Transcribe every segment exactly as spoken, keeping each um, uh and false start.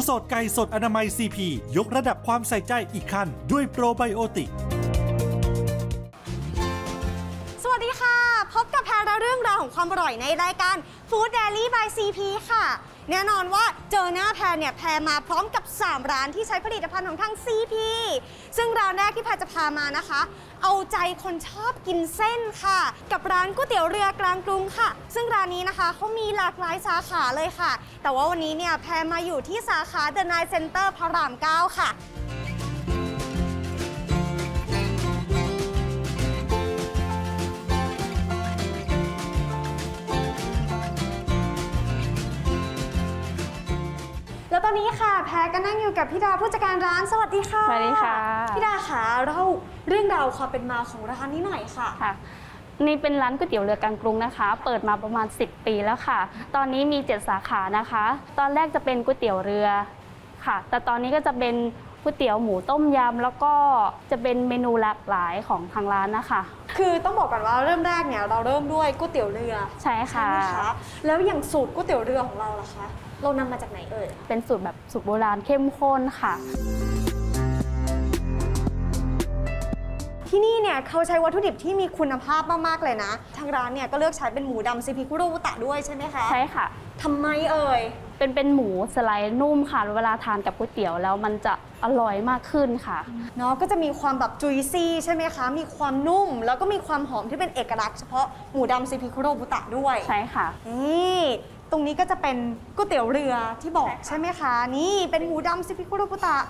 สดไก่สดอนามัย ซี พี ยกระดับความใส่ใจอีกขั้นด้วยโปรไบโอติกสวัสดีค่ะพบกับแพรและเรื่องราวของความอร่อยในรายการ Food Daily by ซี พี ค่ะแน่นอนว่าเจอหน้าแพรเนี่ยแพรมาพร้อมกับสามร้านที่ใช้ผลิตภัณฑ์ของทาง ซี พี ซึ่งร้านแรกที่แพรจะพามานะคะเอาใจคนชอบกินเส้นค่ะกับร้านก๋วยเตี๋ยวเรือกลางกรุงค่ะซึ่งร้านนี้นะคะเขามีหลากหลายสาขาเลยค่ะแต่ว่าวันนี้เนี่ยแพรมาอยู่ที่สาขา The Nine Center พระรามเก้าค่ะแล้วตอนนี้ค่ะแพรก็นั่งอยู่กับพี่ดาผู้จัดการร้านสวัสดีค่ะสวัสดีค่ะพี่ดาค่ะเล่าเรื่องราวความเป็นมาของร้านนี้หน่อยค่ะค่ะนี่เป็นร้านก๋วยเตี๋ยวเรือกลางกรุงนะคะเปิดมาประมาณสิบปีแล้วค่ะตอนนี้มีเจ็ดสาขานะคะตอนแรกจะเป็นก๋วยเตี๋ยวเรือค่ะแต่ตอนนี้ก็จะเป็นก๋วยเตี๋ยวหมูต้มยำแล้วก็จะเป็นเมนูหลากหลายของทางร้านนะคะคือต้องบอกก่อนว่าเริ่มแรกเนี่ยเราเริ่มด้วยก๋วยเตี๋ยวเรือใช่ค่ะใช่ไหมคะแล้วอย่างสูตรก๋วยเตี๋ยวเรือของเราล่ะคะเรานำมาจากไหนเอ่ยเป็นสูตรแบบสูตรโบราณเข้มข้นค่ะที่นี่เนี่ยเขาใช้วัตถุดิบที่มีคุณภาพมากๆเลยนะทางร้านเนี่ยก็เลือกใช้เป็นหมูดำซีพีคุโรบุตะด้วยใช่ไหมคะใช่ค่ะทำไมเอ่ยเป็นเป็นหมูสไลด์นุ่มค่ะเวลาทานกับก๋วยเตี๋ยวแล้วมันจะอร่อยมากขึ้นค่ะเนาะก็จะมีความแบบจุยซี่ใช่ไหมคะมีความนุ่มแล้วก็มีความหอมที่เป็นเอกลักษณ์เฉพาะหมูดำซีพีคุโรบุตะด้วยใช่ค่ะนี่ตรงนี้ก็จะเป็นก๋วยเตี๋ยวเรือที่บอกใช่ไหมคะนี่เป็นหมูดำซีพีคุโรบุตะ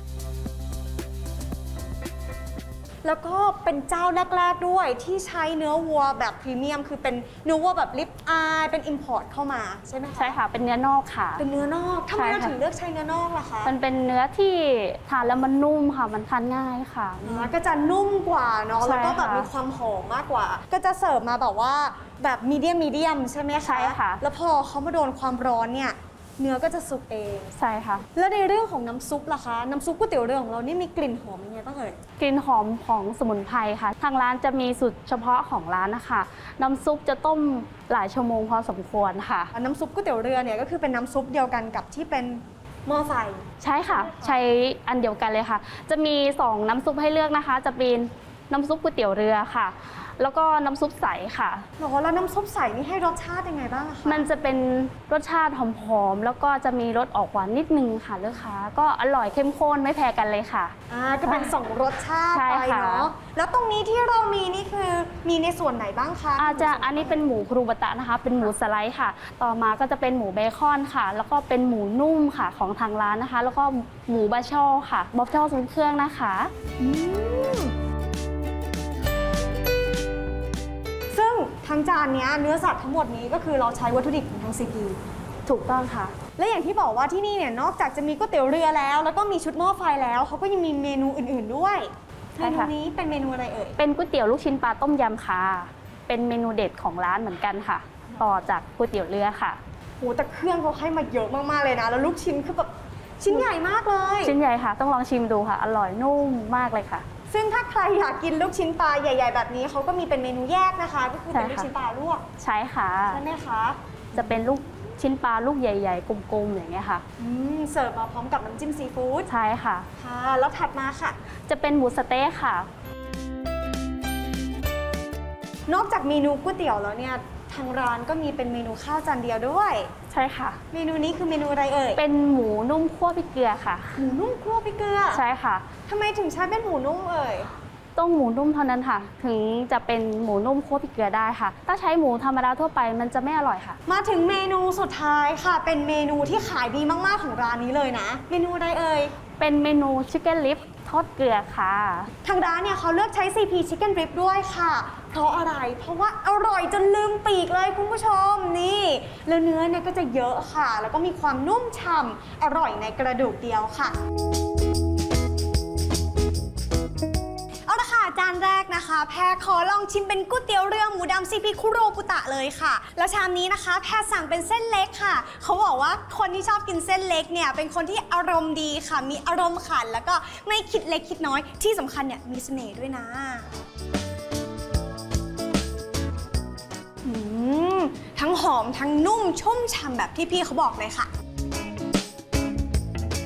แล้วก็เป็นเจ้าแรกๆด้วยที่ใช้เนื้อวัวแบบพรีเมียมคือเป็นเนื้อวัวแบบลิปอายเป็นอิมพอร์ตเข้ามาใช่ไหมคะใช่ค่ะเป็นเนื้อนอกค่ะเป็นเนื้อนอกทำไมเราถึงเลือกใช้เนื้อนอกล่ะคะมันเป็นเนื้อที่ทานแล้วมันนุ่มค่ะมันทานง่ายค่ะก็จะนุ่มกว่าเนาะแล้วก็แบบมีความหอมมากกว่าก็จะเสิร์ฟมาแบบว่าแบบมีเดียมมีเดียมใช่ไหมคะใช่ค่ะแล้วพอเขามาโดนความร้อนเนี่ยเนื้อก็จะสุกเองใช่ค่ะแล้วในเรื่องของน้ำซุปล่ะคะน้ำซุปก๋วยเตี๋ยวเรือของเรานี่มีกลิ่นหอมยังไงบ้างเอ่ยกลิ่นหอมของสมุนไพรค่ะทางร้านจะมีสูตรเฉพาะของร้านนะคะน้ำซุปจะต้มหลายชั่วโมงพอสมควรค่ะน้ำซุปก๋วยเตี๋ยวเรือเนี่ยก็คือเป็นน้ำซุปเดียวกันกับที่เป็นหม้อไฟใช่ค่ะใช้อันเดียวกันเลยค่ะจะมีสองน้ำซุปให้เลือกนะคะจะเป็นน้ำซุปก๋วยเตี๋ยวเรือค่ะแล้วก็น้ำซุปใสค่ะหรอแล้วน้ำซุปใสนี่ให้รสชาติยังไงบ้างคะมันจะเป็นรสชาติหอมๆแล้วก็จะมีรสออกหวานนิดนึงค่ะลูกค้าก็อร่อยเข้มข้นไม่แพ้กันเลยค่ะอ่าก็เป็นสองรสชาติไปเนาะแล้วตรงนี้ที่เรามีนี่คือมีในส่วนไหนบ้างคะอาจจะอันนี้เป็นหมูครูบะตะนะคะเป็นหมูสไลด์ค่ะต่อมาก็จะเป็นหมูเบคอนค่ะแล้วก็เป็นหมูนุ่มค่ะของทางร้านนะคะแล้วก็หมูบาช่อค่ะบอฟช่อทรงเครื่องนะคะอืมทั้งจานนี้เนื้อสัตว์ทั้งหมดนี้ก็คือเราใช้วัตถุดิบของทาง ซี พีถูกต้องค่ะและอย่างที่บอกว่าที่นี่เนี่ยนอกจากจะมีก๋วยเตี๋ยวเรือแล้วแล้วก็มีชุดหม้อไฟแล้วเขาก็ยังมีเมนูอื่นๆด้วยเมนูนี้เป็นเมนูอะไรเอ่ยเป็นก๋วยเตี๋ยวลูกชิ้นปลาต้มยำค่ะเป็นเมนูเด็ดของร้านเหมือนกันค่ะต่อจากก๋วยเตี๋ยวเรือค่ะโหแต่เครื่องเขาให้มาเยอะมากๆเลยนะแล้วลูกชิ้นคือแบบชิ้นใหญ่มากเลยชิ้นใหญ่ค่ะต้องลองชิมดูค่ะอร่อยนุ่มมากเลยค่ะซึ่งถ้าใครอยากกินลูกชิ้นปลาใหญ่ๆแบบนี้เขาก็มีเป็นเมนูแยกนะคะก็คือเป็นลูกชิ้นปลาลวกใช่ค่ะใช่ไหมคะจะเป็นลูกชิ้นปลาลูกใหญ่ๆกลมๆอย่างเงี้ยค่ะอืมเสิร์ฟมาพร้อมกับน้ำจิ้มซีฟู้ดใช่ค่ะค่ะแล้วถัดมาค่ะจะเป็นหมูสะเต๊ะค่ะนอกจากเมนูก๋วยเตี๋ยวแล้วเนี่ยทางร้านก็มีเป็นเมนูข้าวจานเดียวด้วยใช่ค่ะเมนูนี้คือเมนูอะไรเอ่ยเป็นหมูนุ่มคั่วพริกเกลือค่ะหมูนุ่มคั่วพริกเกลือใช่ค่ะทำไมถึงใช้เป็นหมูนุ่มเอ่ยต้องหมูนุ่มเท่านั้นค่ะถึงจะเป็นหมูนุ่มคั่วพริกเกลือได้ค่ะถ้าใช้หมูธรรมดาทั่วไปมันจะไม่อร่อยค่ะมาถึงเมนูสุดท้ายค่ะเป็นเมนูที่ขายดีมากๆของร้านนี้เลยนะเมนูอะไรเอ่ยเป็นเมนูชิคเก้นลิฟทอดเกลือค่ะทางร้านเนี่ยเขาเลือกใช้ ซี พี Chicken Rib ด้วยค่ะเพราะอะไรเพราะว่าอร่อยจนลืมปีกเลยคุณผู้ชมนี่แล้วเนื้อเนี่ยก็จะเยอะค่ะแล้วก็มีความนุ่มฉ่ำอร่อยในกระดูกเดียวค่ะเอาละค่ะจานแรกนะคะแพรขอลองชิมเป็นก๋วยเตี๋ยวเรือหมูดำซีพีคุโรบุตะเลยค่ะแล้วชามนี้นะคะแพรสั่งเป็นเส้นเล็กค่ะเขาบอกว่าคนที่ชอบกินเส้นเล็กเนี่ยเป็นคนที่อารมณ์ดีค่ะมีอารมณ์ขันแล้วก็ไม่คิดเล็กคิดน้อยที่สำคัญเนี่ยมีเสน่ห์ด้วยนะทั้งหอมทั้งนุ่มชุ่มฉ่ำแบบที่พี่เขาบอกเลยค่ะ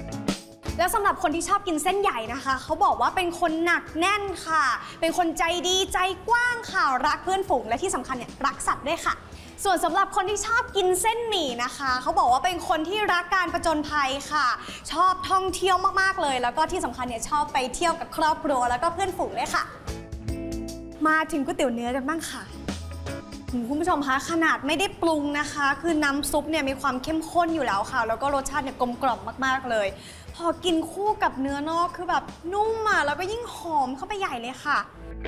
แล้วสำหรับคนที่ชอบกินเส้นใหญ่นะคะเขาบอกว่าเป็นคนหนักแน่นค่ะเป็นคนใจดีใจกว้างค่ะรักเพื่อนฝูงและที่สำคัญเนี่ยรักสัตว์ด้วยค่ะส่วนสำหรับคนที่ชอบกินเส้นหมี่นะคะเขาบอกว่าเป็นคนที่รักการผจญภัยค่ะชอบท่องเที่ยวมากๆเลยแล้วก็ที่สำคัญเนี่ยชอบไปเที่ยวกับครอบครัวแล้วก็เพื่อนฝูงด้วยค่ะมาถึงก๋วยเตี๋ยวเนื้อกันบ้างค่ะคุณผู้ชมคะขนาดไม่ได้ปรุงนะคะคือน้ำซุปเนี่ยมีความเข้มข้นอยู่แล้วค่ะแล้วก็รสชาติเนี่ยกลมกล่อมมากๆเลยพอกินคู่กับเนื้อนอกคือแบบนุ่มอ่ะแล้วก็ยิ่งหอมเข้าไปใหญ่เลยค่ะ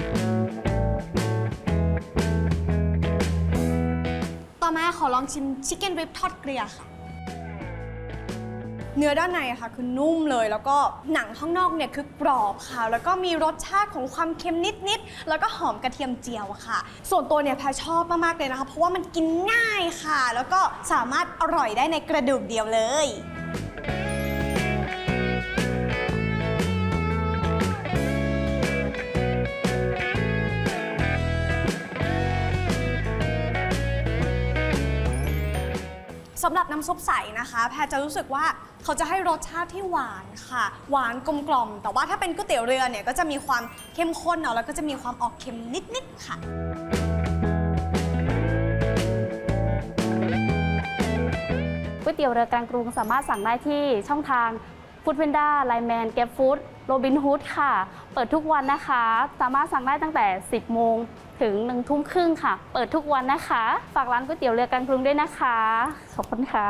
ต่อมาขอลองชิมชิคเก้นริบทอดเกลือค่ะเนื้อด้านในอะค่ะคือนุ่มเลยแล้วก็หนังข้างนอกเนี่ยคือกรอบค่ะแล้วก็มีรสชาติของความเค็มนิดๆแล้วก็หอมกระเทียมเจียวค่ะส่วนตัวเนี่ยแพรชอบมากๆเลยนะคะเพราะว่ามันกินง่ายค่ะแล้วก็สามารถอร่อยได้ในกระดูกเดียวเลยสำหรับน้ำซุปใสนะคะแพรจะรู้สึกว่าเขาจะให้รสชาติที่หวานค่ะหวานกลมกล่อมแต่ว่าถ้าเป็นก๋วยเตี๋ยวเรือเนี่ยก็จะมีความเข้มข้นเนาะแล้วก็จะมีความออกเค็มนิดๆค่ะก๋วยเตี๋ยวเรือกลางกรุงสามารถสั่งได้ที่ช่องทางฟู้ดเพนด้า ไลน์แมน แกร็บฟู้ด โรบินฮูดค่ะเปิดทุกวันนะคะสามารถสั่งได้ตั้งแต่สิบโมงถึงหนึ่งทุ่มครึ่งค่ะเปิดทุกวันนะคะฝากร้านก๋วยเตี๋ยวเรือกลางกรุงด้วยนะคะขอบคุณค่ะ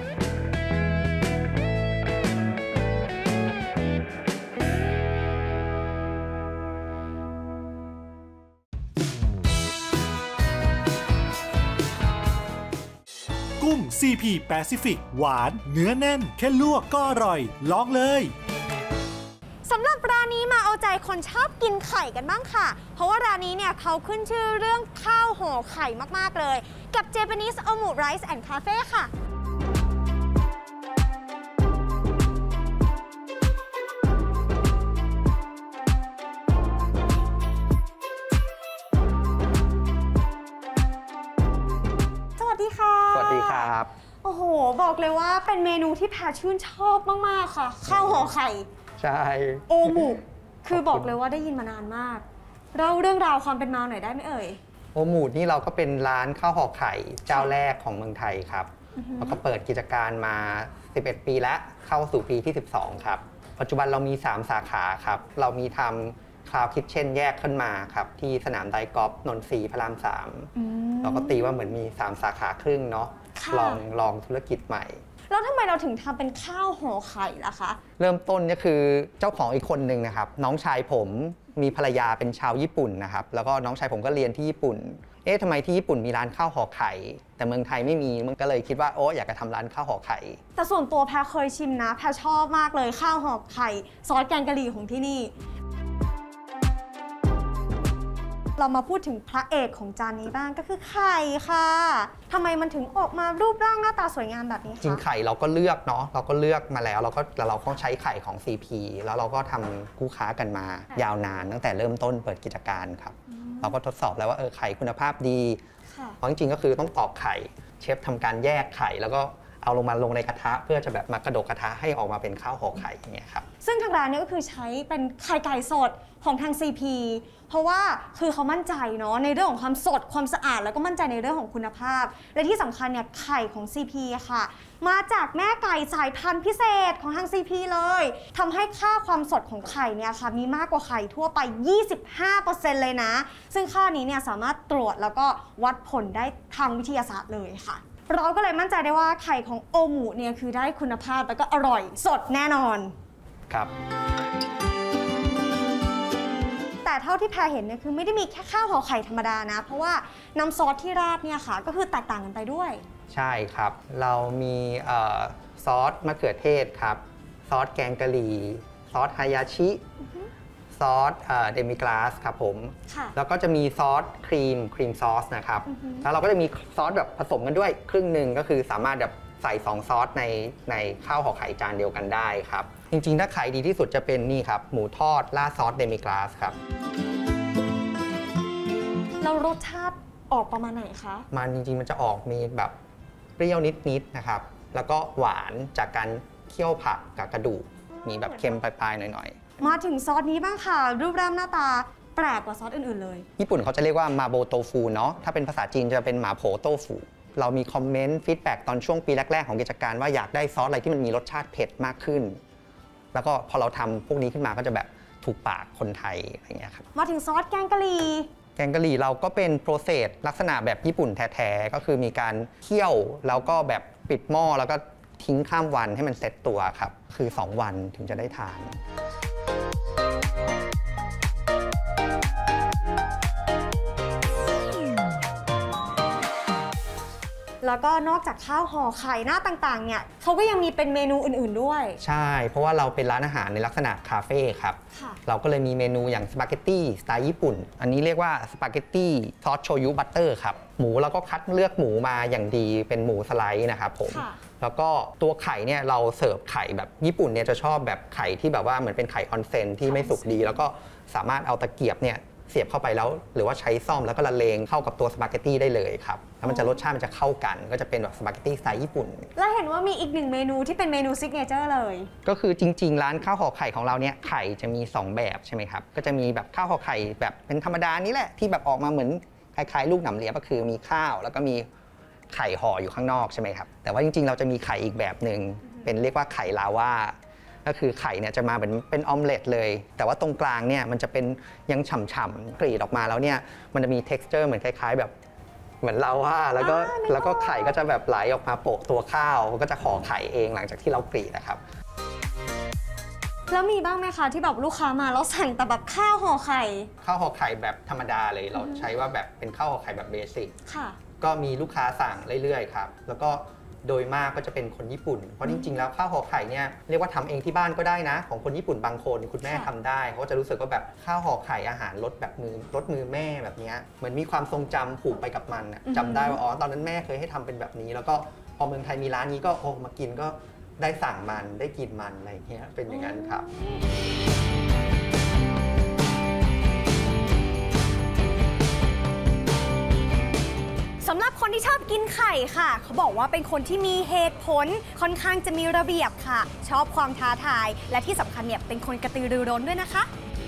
กุ้ง ซี พี Pacific หวานเนื้อแน่นแค่ลวกก็อร่อยลองเลยสำหรับร้านนี้มาเอาใจคนชอบกินไข่กันบ้างค่ะเพราะว่าร้านนี้เนี่ยเขาขึ้นชื่อเรื่องข้าวห่อไข่มากๆเลยกับ Japanese Omu Rice and Cafe ค่ะสวัสดีค่ะสวัสดีครับโอ้โหบอกเลยว่าเป็นเมนูที่แพรชื่นชอบมากๆค่ะข้าวห่อไข่ใช่โอมุคือบอกเลยว่าได้ยินมานานมากเล่าเรื่องราวความเป็นมาหน่อยได้ไหมเอ่ยโอมูนี่เราก็เป็นร้านข้าวห่อไข่เจ้าแรกของเมืองไทยครับแล้วก็เปิดกิจการมาสิบเอ็ดปีแล้วเข้าสู่ปีที่สิบสองครับปัจจุบันเรามีสามสาขาครับเรามีทำคลาวด์คิทเช่นแยกขึ้นมาครับที่สนามไดกอล์ฟนนทรีพระรามสามเราก็ตีว่าเหมือนมีสามสาขาครึ่งเนาะลองลองธุรกิจใหม่แล้วทำไมเราถึงทำเป็นข้าวห่อไข่ล่ะคะเริ่มต้นก็คือเจ้าของอีกคนหนึ่งนะครับน้องชายผมมีภรรยาเป็นชาวญี่ปุ่นนะครับแล้วก็น้องชายผมก็เรียนที่ญี่ปุ่นเอ๊ะทำไมที่ญี่ปุ่นมีร้านข้าวห่อไข่แต่เมืองไทยไม่มีมันก็เลยคิดว่าโอ้อยากจะทำร้านข้าวห่อไข่แต่ส่วนตัวแพรเคยชิมนะแพรชอบมากเลยข้าวห่อไข่ซอสแกงกะหรี่ของที่นี่เรามาพูดถึงพระเอกของจานนี้บ้างก็คือไข่ค่ะทำไมมันถึงออกมารูปร่างหน้าตาสวยงามแบบนี้คะจริงไข่เราก็เลือกเนาะเราก็เลือกมาแล้วเราก็เราก็ใช้ไข่ของ ซี พี แล้วเราก็ทำคู่ค้ากันมายาวนานตั้งแต่เริ่มต้นเปิดกิจการครับเราก็ทดสอบแล้วว่าเออไข่คุณภาพดีเพราะจริงๆก็คือต้องตอกไข่เชฟทำการแยกไข่แล้วก็เอาลงมาลงในกระทะเพื่อจะแบบมากระดกกระทะให้ออกมาเป็นข้าวห่อไข่อย่างเงี้ยครับซึ่งทางร้านนี้ก็คือใช้เป็นไข่ไก่สดของทาง ซี พี เพราะว่าคือเขามั่นใจเนาะในเรื่องของความสดความสะอาดแล้วก็มั่นใจในเรื่องของคุณภาพและที่สำคัญเนี่ยไข่ของ ซี พี ค่ะมาจากแม่ไก่สายพันธุ์พิเศษของทาง ซี พี เลยทำให้ค่าความสดของไข่เนี่ยค่ะมีมากกว่าไข่ทั่วไป ยี่สิบห้าเปอร์เซ็นต์ เลยนะซึ่งค่านี้เนี่ยสามารถตรวจแล้วก็วัดผลได้ทางวิทยาศาสตร์เลยค่ะเราก็เลยมั่นใจได้ว่าไข่ของโอมุเนี่ยคือได้คุณภาพแล้วก็อร่อยสดแน่นอนครับแต่เท่าที่แพรเห็นเนี่ยคือไม่ได้มีแค่ข้าวห่อไข่ธรรมดานะเพราะว่าน้ำซอสที่ราดเนี่ยค่ะก็คือแตกต่างกันไปด้วยใช่ครับเรามีซอสมะเขือเทศครับซอสแกงกะหรี่ซอสฮายาชิซอสเดมิกลาสครับผมแล้วก็จะมีซอสครีมครีมซอสนะครับแล้วเราก็จะมีซอสแบบผสมกันด้วยครึ่งหนึ่งก็คือสามารถแบบใส่สองซอสในในข้าวห่อไข่จานเดียวกันได้ครับจริงๆถ้าขายดีที่สุดจะเป็นนี่ครับหมูทอดราดซอสเดมิกลาสครับแล้วรสชาติออกประมาณไหนคะมันจริงๆมันจะออกมีแบบเปรี้ยวนิดๆนะครับแล้วก็หวานจากการเคี่ยวผักกับกระดูกมีแบบเค็มปลายๆหน่อยๆมาถึงซอสนี้บ้างค่ะรูปร่างหน้าตาแปลกกว่าซอสอื่นๆเลยญี่ปุ่นเขาจะเรียกว่ามาโบโตฟูเนาะถ้าเป็นภาษาจีนจะเป็นหมาโผโตฟูเรามีคอมเมนต์ฟีดแบ็กตอนช่วงปีแรกๆของกิจการว่าอยากได้ซอสอะไรที่มันมีรสชาติเผ็ดมากขึ้นแล้วก็พอเราทำพวกนี้ขึ้นมาก็จะแบบถูกปากคนไทยอะไรเงี้ยครับมาถึงซอสแกงกะหรี่แกงกะหรี่เราก็เป็นโปรเซสลักษณะแบบญี่ปุ่นแท้ๆก็คือมีการเคี่ยวแล้วก็แบบปิดหม้อแล้วก็ทิ้งข้ามวันให้มันเซ็ตตัวครับคือสองวันถึงจะได้ทานแล้วก็นอกจากข้าวห่อไข่หน้าต่างๆเนี่ยเขาก็ยังมีเป็นเมนูอื่นๆด้วยใช่เพราะว่าเราเป็นร้านอาหารในลักษณะคาเฟ่ครับเราก็เลยมีเมนูอย่างสปาเกตตี้สไตล์ญี่ปุ่นอันนี้เรียกว่าสปาเกตตี้ซอสโชยุบัตเตอร์ครับหมูเราก็คัดเลือกหมูมาอย่างดีเป็นหมูสไลด์นะครับผมแล้วก็ตัวไข่เนี่ยเราเสิร์ฟไข่แบบญี่ปุ่นเนี่ยจะชอบแบบไข่ที่แบบว่าเหมือนเป็นไข่ออนเซนที่ไม่สุกดีแล้วก็สามารถเอาตะเกียบเนี่ยเสียบเข้าไปแล้วหรือว่าใช้ซ่อมแล้วก็ละเลงเข้ากับตัวสปาเกตตี้ได้เลยครับแล้วมันจะรสชาติมันจะเข้ากันก็จะเป็นแบบสปาเกตตี้สไตล์ญี่ปุ่นแล้วเห็นว่ามีอีกหนึ่งเมนูที่เป็นเมนูซิกเนเจอร์เลยก็คือจริงๆร้านข้าวห่อไข่ของเราเนี่ยไข่จะมีสองแบบใช่ไหมครับก็จะมีแบบข้าวห่อไข่แบบเป็นธรรมดานี่แหละที่แบบออกมาเหมือนคล้ายๆลูกหนำเลียบก็คือมีข้าวแล้วก็มีไข่ห่ออยู่ข้างนอกใช่ไหมครับแต่ว่าจริงๆเราจะมีไข่อีกแบบหนึ่งเป็นเรียกว่าไข่ลาวาก็คือไข่เนี่ยจะมาเป็นเป็นออมเล็ตเลยแต่ว่าตรงกลางเนี่ยมันจะเป็นยังฉ่ำๆกรีดออกมาแล้วเนี่ยมันจะมี texture เหมือนคล้ายๆแบบเหมือนลาวาแล้วก็แล้วก็ไข่ก็จะแบบไหลออกมาโปะตัวข้าวก็จะห่อไข่เองหลังจากที่เรากรีดนะครับแล้วมีบ้างไหมคะที่แบบลูกค้ามาแล้วสั่งแต่แบบข้าวห่อไข่ข้าวห่อไข่แบบธรรมดาเลยเราใช้ว่าแบบเป็นข้าวห่อไข่แบบเบสิกก็มีลูกค้าสั่งเรื่อยๆครับแล้วก็โดยมากก็จะเป็นคนญี่ปุ่นเพราะจริงๆแล้วข้าวห่อไข่เนี่ยเรียกว่าทำเองที่บ้านก็ได้นะของคนญี่ปุ่นบางคนคุณแม่ทำได้เขาจะรู้สึกว่าแบบข้าวห่อไข่อาหารรสแบบมือรสมือแม่แบบนี้เหมือนมีความทรงจำผูกไปกับมันจำได้ว่าอ๋อตอนนั้นแม่เคยให้ทำเป็นแบบนี้แล้วก็พอเมืองไทยมีร้านนี้ก็โอ้มากินก็ได้สั่งมันได้กินมันอะไรเงี้ยเป็นอย่างนั้นครับสำหรับคนที่ชอบกินไข่ค่ะเขาบอกว่าเป็นคนที่มีเหตุผลค่อนข้างจะมีระเบียบค่ะชอบความท้าทายและที่สำคัญเนี่ยเป็นคนกระตือรือร้นด้วยนะคะ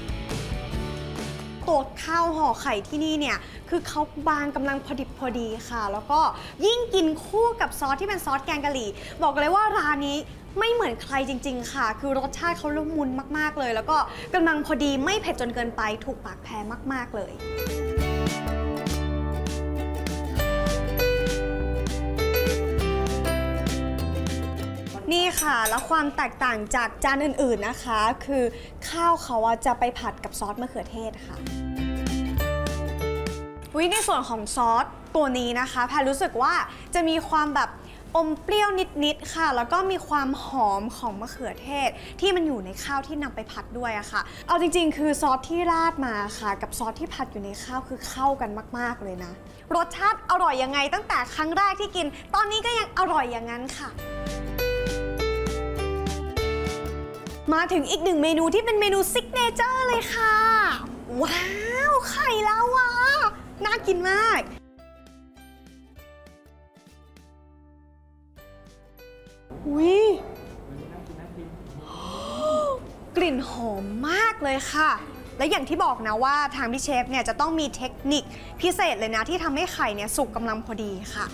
ตัวข้าวห่อไข่ที่นี่เนี่ยคือเขาบางกำลังพอดิบพอดีค่ะแล้วก็ยิ่งกินคู่กับซอสที่เป็นซอสแกงกะหรี่บอกเลยว่าร้านนี้ไม่เหมือนใครจริงๆค่ะคือรสชาติเขาละมุนมากๆเลยแล้วก็กำลังพอดีไม่เผ็ดจนเกินไปถูกปากแพรมากๆเลยนี่ค่ะแล้วความแตกต่างจากจานอื่นๆนะคะคือข้าวเขาจะไปผัดกับซอสมะเขือเทศค่ะวิในส่วนของซอสตัวนี้นะคะแพรรู้สึกว่าจะมีความแบบอมเปรี้ยวนิดๆค่ะแล้วก็มีความหอมของมะเขือเทศที่มันอยู่ในข้าวที่นำไปผัดด้วยอะค่ะเอาจริงๆคือซอสที่ราดมาค่ะกับซอสที่ผัดอยู่ในข้าวคือเข้ากันมากๆเลยนะรสชาติอร่อยยังไงตั้งแต่ครั้งแรกที่กินตอนนี้ก็ยังอร่อยอย่างนั้นค่ะมาถึงอีกหนึ่งเมนูที่เป็นเมนูซิกเนเจอร์เลยค่ะว้าวไข่ลาวาน่ากินมากอุ๊ยกลิ่นหอมมากเลยค่ะและอย่างที่บอกนะว่าทางพี่เชฟเนี่ยจะต้องมีเทคนิคพิเศษเลยนะที่ทำให้ไข่เนี่ยสุกกำลังพอดีค่ะ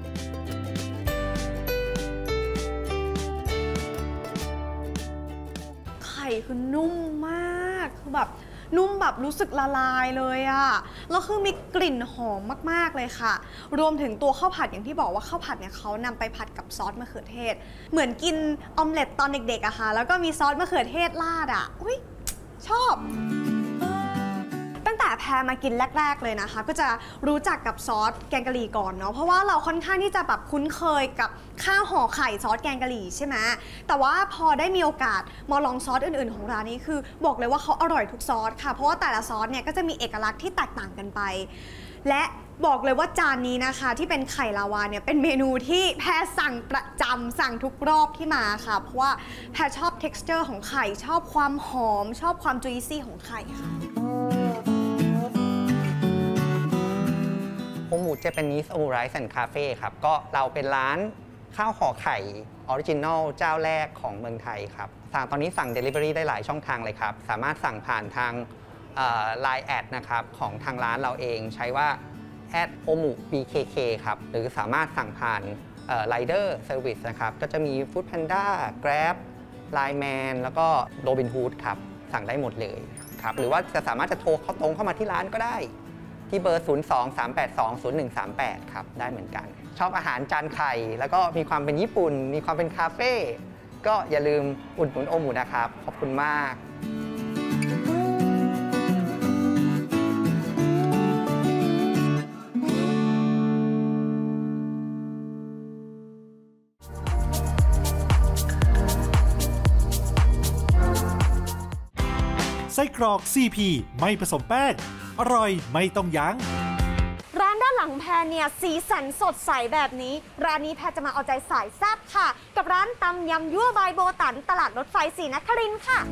ไข่คือนุ่มมากคือแบบนุ่มแบบรู้สึกละลายเลยอะแล้วคือมีกลิ่นหอมมากๆเลยค่ะรวมถึงตัวข้าวผัดอย่างที่บอกว่าข้าวผัดเนี่ยเขานำไปผัดกับซอสมะเขือเทศเหมือนกินออมเล็ตตอนเด็กๆอะค่ะแล้วก็มีซอสมะเขือเทศราดอะอุ๊ยชอบตั้งแต่แพรมากินแรกๆเลยนะคะก็จะรู้จักกับซอสแกงกะหรี่ก่อนเนาะเพราะว่าเราค่อนข้างที่จะแบบคุ้นเคยกับข้าวห่อไข่ซอสแกงกะหรี่ใช่ไหมแต่ว่าพอได้มีโอกาสมาลองซอสอื่นๆของร้านนี้คือบอกเลยว่าเขาอร่อยทุกซอสค่ะเพราะว่าแต่ละซอสเนี่ยก็จะมีเอกลักษณ์ที่แตกต่างกันไปและบอกเลยว่าจานนี้นะคะที่เป็นไข่ลาวาเนี่ยเป็นเมนูที่แพรสั่งประจำสั่งทุกรอบที่มาค่ะเพราะว่าแพรชอบ texture ของไข่ชอบความหอมชอบความ juicy ของไข่ค่ะโฮมูเจแปนิสโอมูไรส์แอนด์คาเฟ่ครับก็เราเป็นร้านข้าวห่อไข่ออริจินอลเจ้าแรกของเมืองไทยครับสั่งตอนนี้สั่ง Delivery ได้หลายช่องทางเลยครับสามารถสั่งผ่านทางไลน์แอดนะครับของทางร้านเราเองใช้ว่าแอดโอมุ บี เค เค ครับหรือสามารถสั่งผ่านไรเดอร์เซอร์วิสนะครับก็จะมี Food Panda Grab Line Man แล้วก็ Robinhood ครับสั่งได้หมดเลยครับหรือว่าจะสามารถจะโทรเข้าตรงเข้ามาที่ร้านก็ได้ที่เบอร์ ศูนย์ สอง สาม แปด สอง ศูนย์ หนึ่ง สาม แปด ครับได้เหมือนกันชอบอาหารจานไข่แล้วก็มีความเป็นญี่ปุ่นมีความเป็นคาเฟ่ก็อย่าลืมอุดหนุนโอมุนะครับขอบคุณมากไส้กรอก ซี พี ไม่ผสมแป้งอร่อยไม่ต้องยั้งร้านด้านหลังแพรเนี่ยสีสันสดใสแบบนี้ร้านนี้แพรจะมาเอาใจสายแซ่บค่ะกับร้านตำยำยั่วบายโบตันตลาดรถไฟศรีนครินทร์ค่ะ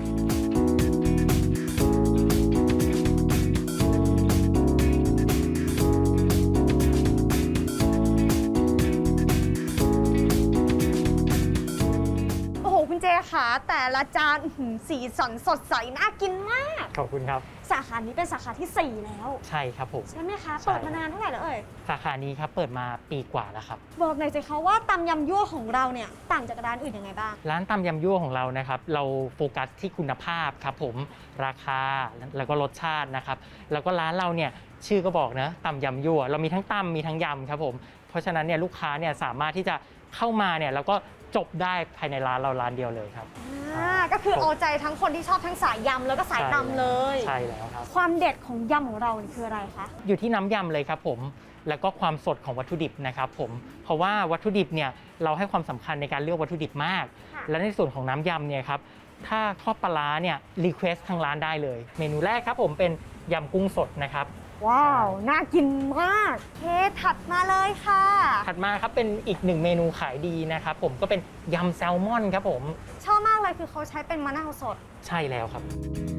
คุณเจคะแต่ละจานสีสันสดใสน่ากินมากขอบคุณครับสาขานี้เป็นสาขาที่สี่แล้วใช่ครับผมใช่ไหมคะเปิดมานานเท่าไหร่แล้วเอ่ยสาขานี้ครับเปิดมาปีกว่าแล้วครับบอกหน่อยสิคะว่าตำยำยั่วของเราเนี่ยต่างจากร้านอื่นยังไงบ้างร้านตำยำยั่วของเรานะครับเราโฟกัสที่คุณภาพครับผมราคาแล้วก็รสชาตินะครับแล้วก็ร้านเราเนี่ยชื่อก็บอกนะตำยำยั่วเรามีทั้งตำมีทั้งยำครับผมเพราะฉะนั้นเนี่ยลูกค้าเนี่ยสามารถที่จะเข้ามาเนี่ยแล้วก็จบได้ภายในร้านเราร้านเดียวเลยครับอ่าก็คือเอาใจทั้งคนที่ชอบทั้งสายยำแล้วก็สายตำเลยใช่แล้วครับความเด็ดของยำของเราคืออะไรคะอยู่ที่น้ำยำเลยครับผมแล้วก็ความสดของวัตถุดิบนะครับผมเพราะว่าวัตถุดิบเนี่ยเราให้ความสำคัญในการเลือกวัตถุดิบมากและในส่วนของน้ำยำเนี่ยครับถ้าชอบปลาร้าเนี่ยรีเควสทางร้านได้เลยเมนูแรกครับผมเป็นยำกุ้งสดนะครับว้าวน่ากินมากเคถัดมาเลยค่ะถัดมาครับเป็นอีกหนึ่งเมนูขายดีนะครับผมก็เป็นยำแซลมอนครับผมชอบมากเลยคือเขาใช้เป็นมะนาวสดใช่แล้วครับ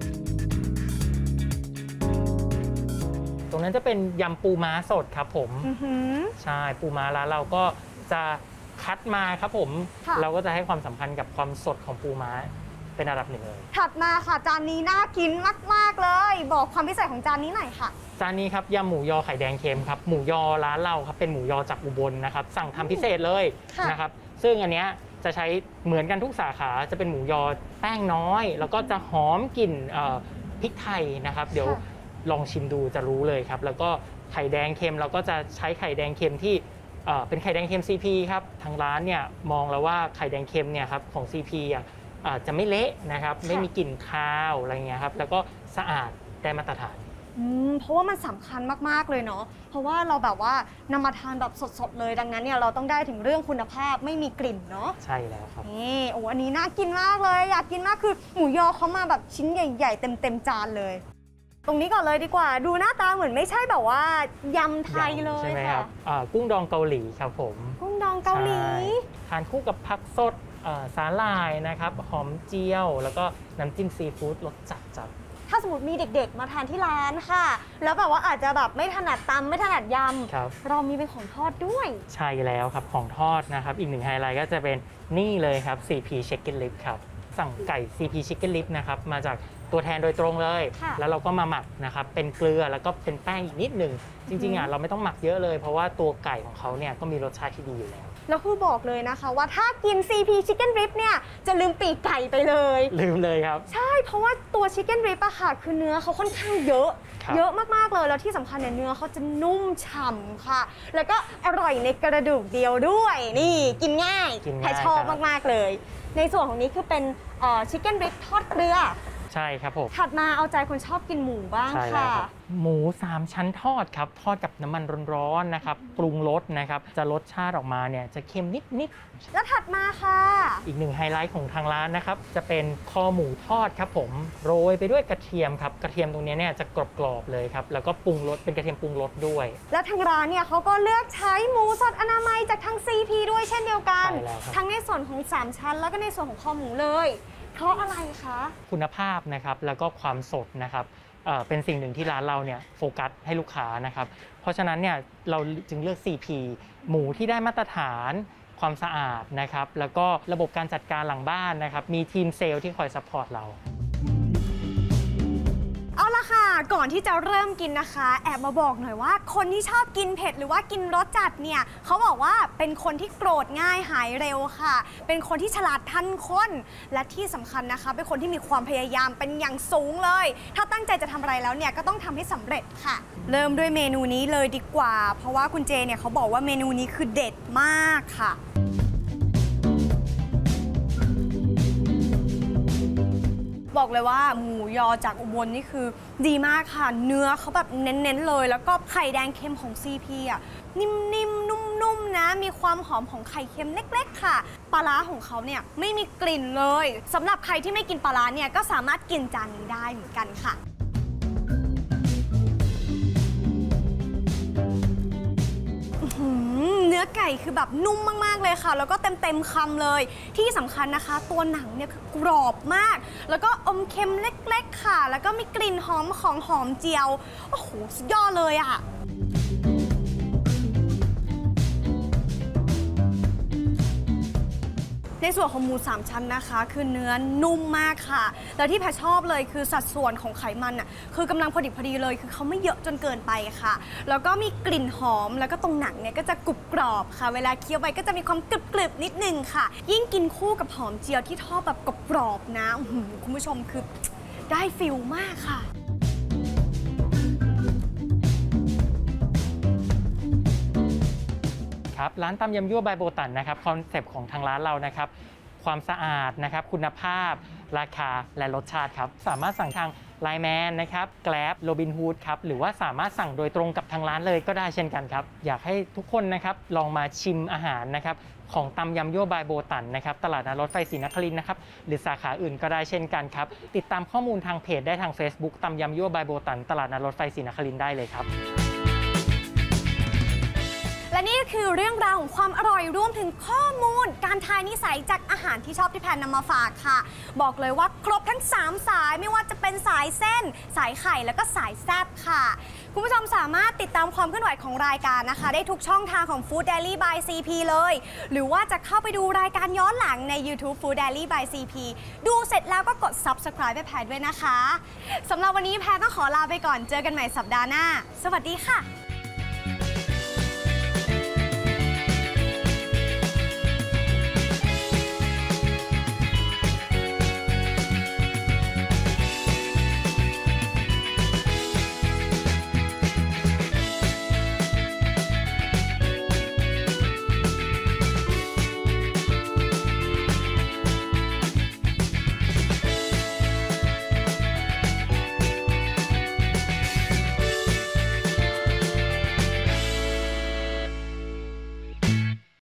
ตรงนั้นจะเป็นยำปูม้าสดครับผมใช่ปูม้าร้านเราก็จะคัดมาครับผมเราก็จะให้ความสำคัญกับความสดของปูม้าเป็นระดับหนึ่งเลยถัดมาค่ะจานนี้น่ากินมากๆเลยบอกความพิเศษของจานนี้หน่อยค่ะจานนี้ครับยำหมูยอไข่แดงเค็มครับหมูยอร้านเราครับเป็นหมูยอจากอุบลนะครับสั่งทำพิเศษเลยนะครับซึ่งอันเนี้ยจะใช้เหมือนกันทุกสาขาจะเป็นหมูยอแป้งน้อยแล้วก็จะหอมกลิ่นพริกไทยนะครับเดี๋ยวลองชิมดูจะรู้เลยครับแล้วก็ไข่แดงเค็มเราก็จะใช้ไข่แดงเค็มที่เป็นไข่แดงเค็ม ซี พี ครับทางร้านเนี่ยมองแล้วว่าไข่แดงเค็มเนี่ยครับของ ซี พี อ่ะจะไม่เละนะครับไม่มีกลิ่นคาวอะไรเงี้ยครับแล้วก็สะอาดได้มาตรฐานเพราะว่ามันสำคัญมากๆเลยเนาะเพราะว่าเราแบบว่านำมาทานแบบสดๆเลยดังนั้นเนี่ยเราต้องได้ถึงเรื่องคุณภาพไม่มีกลิ่นเนาะใช่แล้วครับนี่โอ้อันนี้น่ากินมากเลยอยากกินมากคือหมูยอเขามาแบบชิ้นใหญ่ๆเต็มๆจานเลยตรงนี้ก่อนเลยดีกว่าดูหน้าตาเหมือนไม่ใช่แบบว่ายำไทยเลยใช่ไหมครับกุ้งดองเกาหลีครับผมกุ้งดองเกาหลีทานคู่กับผักสดสาหร่ายนะครับหอมเจียวแล้วก็น้ำจิ้มซีฟู้ดรสจัดจัดถ้าสมมติมีเด็กๆมาทานที่ร้านค่ะแล้วแบบว่าอาจจะแบบไม่ถนัดตำไม่ถนัดยำเรามีเป็นของทอดด้วยใช่แล้วครับของทอดนะครับอีกหนึ่งไฮไลท์ก็จะเป็นนี่เลยครับ ซี พี Chicken Lip ครับสั่งไก่ ซี พี Chicken Lip นะครับมาจากตัวแทนโดยตรงเลยแล้วเราก็มาหมักนะครับเป็นเกลือแล้วก็เป็นแป้งอีกนิดหนึ่งจริงๆอ่ะเราไม่ต้องหมักเยอะเลยเพราะว่าตัวไก่ของเขาเนี่ยก็มีรสชาติที่ดีอยู่แล้วแล้วคือบอกเลยนะคะว่าถ้ากิน ซี พี Chicken Rib เนี่ยจะลืมปีกไก่ไปเลยลืมเลยครับใช่เพราะว่าตัว Chicken Rib อะค่ะคือเนื้อเขาค่อนข้างเยอะเยอะมากๆเลยแล้วที่สำคัญเนี่ยเนื้อเขาจะนุ่มฉ่ำค่ะแล้วก็อร่อยในกระดูกเดียวด้วยนี่กินง่ายใครชอบมากๆเลยในส่วนของนี้คือเป็น Chicken Rib ทอดเกลือใช่ครับผมถัดมาเอาใจคนชอบกินหมูบ้างค่ะหมูสามชั้นทอดครับทอดกับน้ำมันร้อนๆนะครับปรุงรสนะครับจะรสชาติออกมาเนี่ยจะเค็มนิดๆแล้วถัดมาค่ะอีกหนึ่งไฮไลท์ของทางร้านนะครับจะเป็นคอหมูทอดครับผมโรยไปด้วยกระเทียมครับกระเทียมตรงนี้เนี่ยจะกรอบๆเลยครับแล้วก็ปรุงรสเป็นกระเทียมปรุงรสด้วยและทางร้านเนี่ยเขาก็เลือกใช้หมูสดอนามัยจากทาง ซี พี ด้วยเช่นเดียวกันทั้งในส่วนของสามชั้นแล้วก็ในส่วนของคอหมูเลยเพราะอะไรคะคุณภาพนะครับแล้วก็ความสดนะครับเป็นสิ่งหนึ่งที่ร้านเราเนี่ยโฟกัสให้ลูกค้านะครับเพราะฉะนั้นเนี่ยเราจึงเลือก ซี พี หมูที่ได้มาตรฐานความสะอาดนะครับแล้วก็ระบบการจัดการหลังบ้านนะครับมีทีมเซลล์ที่คอยซัพพอร์ตเราเอาละค่ะก่อนที่จะเริ่มกินนะคะแอบมาบอกหน่อยว่าคนที่ชอบกินเผ็ดหรือว่ากินรสจัดเนี่ยเขาบอกว่าเป็นคนที่โกรธง่ายหายเร็วค่ะเป็นคนที่ฉลาดทันคนและที่สำคัญนะคะเป็นคนที่มีความพยายามเป็นอย่างสูงเลยถ้าตั้งใจจะทำอะไรแล้วเนี่ยก็ต้องทำให้สำเร็จค่ะเริ่มด้วยเมนูนี้เลยดีกว่าเพราะว่าคุณเจเนี่ยเขาบอกว่าเมนูนี้คือเด็ดมากค่ะบอกเลยว่าหมูยอจากอุบลนี่คือดีมากค่ะเนื้อเขาแบบเน้นๆเลยแล้วก็ไข่แดงเค็มของ ซี พี อ่ะนิ่มๆนุ่มๆนะมีความหอมของไข่เค็มเล็กๆค่ะปลาร้าของเขาเนี่ยไม่มีกลิ่นเลยสำหรับใครที่ไม่กินปลาร้าเนี่ยก็สามารถกินจานนี้ได้เหมือนกันค่ะเนื้อไก่คือแบบนุ่มมากๆเลยค่ะแล้วก็เต็มๆคำเลยที่สำคัญนะคะตัวหนังเนี่ยคือกรอบมากแล้วก็อมเค็มเล็กๆค่ะแล้วก็มีกลิ่นหอมของหอมเจียวโอ้โหสุดยอดเลยอ่ะในส่วนของหมูสามชั้นนะคะคือเนื้อนุ่มมากค่ะแล้วที่แพรชอบเลยคือสัดส่วนของไขมันอ่ะคือกำลังพอดิบพอดีเลยคือเขาไม่เยอะจนเกินไปค่ะแล้วก็มีกลิ่นหอมแล้วก็ตรงหนังเนี่ยก็จะกรุบกรอบค่ะเวลาเคี้ยวไปก็จะมีความกรึบๆนิดนึงค่ะยิ่งกินคู่กับหอมเจียวที่ทอดแบบกรอบๆนะคุณผู้ชมคือได้ฟิลมากค่ะร้านตำยำยั่วบายโบตันนะครับคอนเซปต์ของทางร้านเรานะครับความสะอาดนะครับคุณภาพราคาและรสชาติครับสามารถสั่งทางไลน์แมนนะครับแกร็บโรบินฮูดครับหรือว่าสามารถสั่งโดยตรงกับทางร้านเลยก็ได้เช่นกันครับอยากให้ทุกคนนะครับลองมาชิมอาหารนะครับของตำยำยั่วบายโบตันนะครับตลาดนัดรถไฟศรีนครินทร์นะครับหรือสาขาอื่นก็ได้เช่นกันครับติดตามข้อมูลทางเพจได้ทาง Facebook ตำยำยั่วบายโบตันตลาดนัดรถไฟศรีนครินทร์ได้เลยครับและนี่คือเรื่องราวของความอร่อยรวมถึงข้อมูลการทายนิสัยจากอาหารที่ชอบที่แพนนำมาฝากค่ะบอกเลยว่าครบทั้งสามสายไม่ว่าจะเป็นสายเส้นสายไข่แล้วก็สายแซ่บค่ะคุณผู้ชมสามารถติดตามความเคลื่อนไหวของรายการนะคะได้ทุกช่องทางของ Food Daily by ซี พี เลยหรือว่าจะเข้าไปดูรายการย้อนหลังใน YouTube Food Daily by ซี พี ดูเสร็จแล้วก็กด Subscribe ให้แพนด้วยนะคะสำหรับวันนี้แพนต้องขอลาไปก่อนเจอกันใหม่สัปดาห์หน้าสวัสดีค่ะ